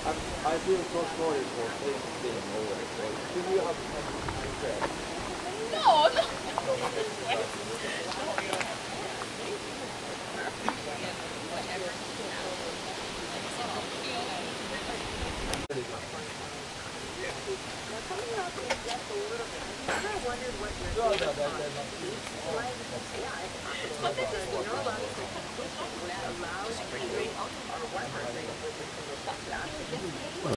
I feel so sorry for things being over. So do you have something to say? No, no. Coming up in just a little bit. I wondered what your favorite song is. Like, yeah, it's possible that the neurological condition which allows you or what person